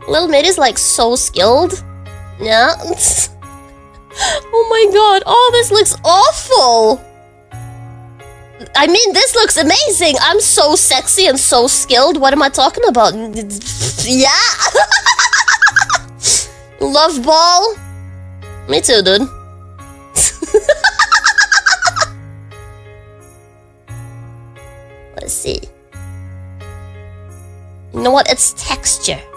Little Mirri's like so skilled. Yeah. Oh my god. Oh, this looks awful. I mean, this looks amazing. I'm so sexy and so skilled. What am I talking about? Yeah. Love ball. Me too, dude. Let's see. You know what? It's texture.